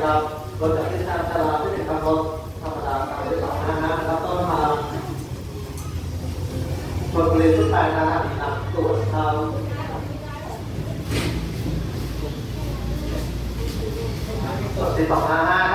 นะครับรถจากเส้นทางตลาดที่เป็นขับรถธรรมดาทางที่255นะครับต้นทางชลบุรีสุดท้ายนะครับอีกนักตรวจทางตรวจ1255